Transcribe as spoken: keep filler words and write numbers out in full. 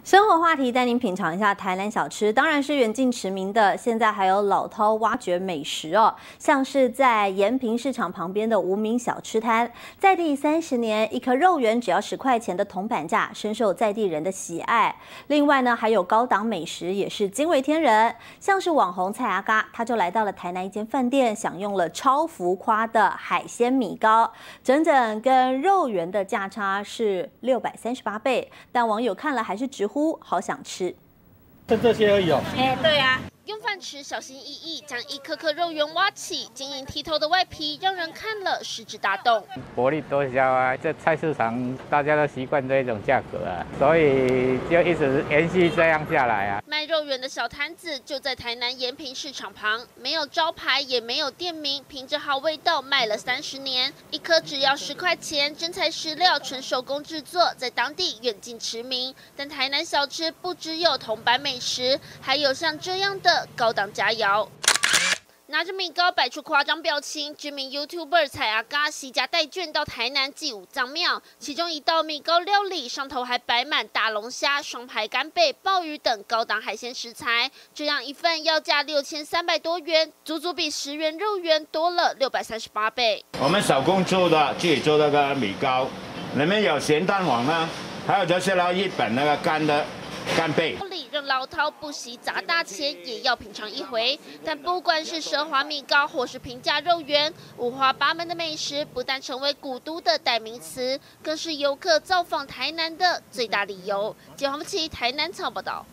生活话题带您品尝一下台南小吃，当然是远近驰名的。现在还有老饕挖掘美食哦，像是在延平市场旁边的无名小吃摊，在地三十年，一颗肉圆只要十块钱的铜板价，深受在地人的喜爱。另外呢，还有高档美食也是惊为天人，像是网红蔡阿嘎，他就来到了台南一间饭店，享用了超浮夸的海鲜米糕，整整跟肉圆的价差是六百三十八倍，但网友看了还是直呼。好想吃， 就这些而已哦。 哎，对啊。用饭匙小心翼翼将一颗颗肉圆挖起，晶莹剔透的外皮让人看了食指大动。 薄利多销啊，这菜市场大家都习惯这一种价格啊，所以就一直延续这样下来啊。 卖肉圆的小摊子就在台南延平市场旁，没有招牌也没有店名，凭着好味道卖了三十年，一颗只要十块钱，真材实料，纯手工制作，在当地远近驰名。但台南小吃不只有铜板美食，还有像这样的高档佳肴。拿着米糕摆出夸张表情，知名 YouTuber 蔡阿嘎携家带眷到台南祭五藏庙，其中一道米糕料理上头还摆满大龙虾、双排干贝、鲍鱼等高档海鲜食材，这样一份要价六千三百多元，足足比十元肉圆多了六百三十八倍。 我们手工做的，自己做那个米糕，里面有咸蛋黄啦，还有就是呢日本那个干的干贝。 让老饕不惜砸大钱也要品尝一回，但不管是奢华米糕或是平价肉圆，五花八门的美食不但成为古都的代名词，更是游客造访台南的最大理由。记者黄不齐台南采访报道。